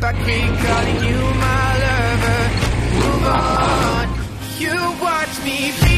back, recalling you my lover. Move on, you watch me